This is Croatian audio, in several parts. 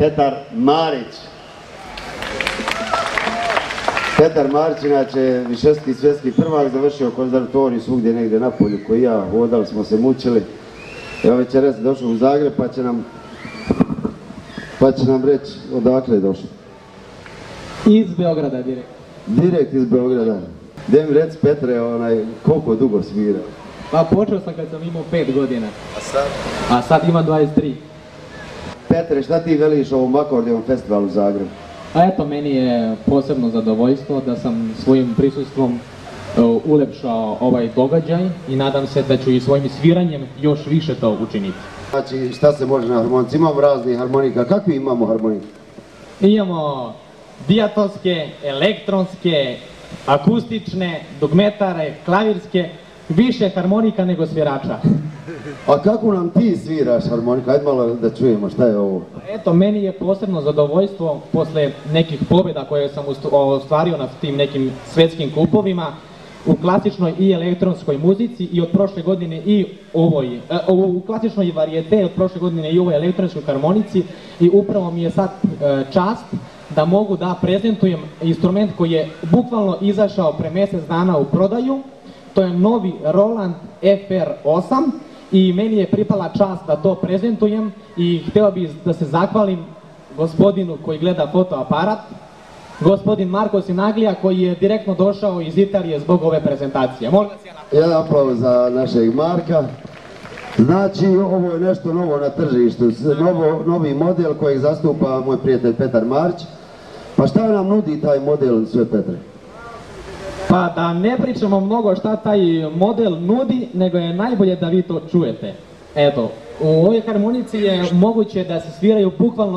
Petar Marić. Petar Marić, inače višestruki i svjetski prvak, završio konzervatorij svugdje negdje na polju koji ja, hodali smo se mučili. Evo večeras je došao u Zagreb pa će nam reći odakle je došao. Iz Beograda direkt. Direkt iz Beograda. Gdje mi reci Petre, koliko dugo svira? Pa počeo sam kad sam imao 5 godina. A sad? A sad imam 23. Petre, šta ti veliš ovom akordeon festivalu u Zagrebu? A eto, meni je posebno zadovoljstvo da sam svojim prisustvom ulepšao ovaj događaj i nadam se da ću i svojim sviranjem još više to učiniti. Znači, šta se može na harmonici? Imamo raznih harmonika. Kakvi imamo harmonike? Imamo dijatonske, elektronske, akustične, dugmetare, klavirske, više harmonika nego svirača. A kako nam ti sviraš harmonika? Ajde malo da čujemo šta je ovo. Eto, meni je posebno zadovoljstvo posle nekih pobjeda koje sam ostvario na tim nekim svjetskim kupovima u klasičnoj i elektronskoj muzici i od prošle godine i u klasičnoj varijete od prošle godine i ovoj elektronskoj harmonici i upravo mi je sad čast da mogu da prezentujem instrument koji je bukvalno izašao pre mjesec dana u prodaju. To je novi Roland FR8 i meni je pripala čast da to prezentujem i htio bih da se zahvalim gospodinu koji gleda fotoaparat, gospodin Marko Sinaglija koji je direktno došao iz Italije zbog ove prezentacije. Molim vas jedan aplauz za našeg Marka. Znači, ovo je nešto novo na tržištu, novi model kojeg zastupa moj prijatelj Petar Marić. Pa šta nam nudi taj model sve, Petre? Pa da ne pričamo mnogo šta taj model nudi, nego je najbolje da vi to čujete. Eto, u ovoj harmonici je moguće da se sviraju bukvalno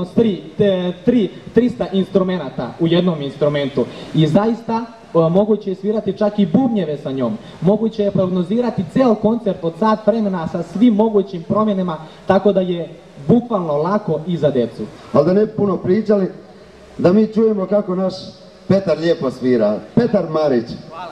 300 instrumenata u jednom instrumentu. I zaista moguće je svirati čak i bubnjeve sa njom. Moguće je prognozirati ceo koncert od sat vremena sa svim mogućim promjenama, tako da je bukvalno lako i za decu. Ali da ne puno pričali, da mi čujemo kako naš Petar lijepo svira. Petar Marić. Hvala.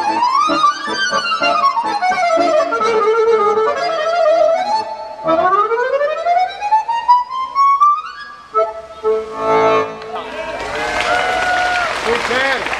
Super!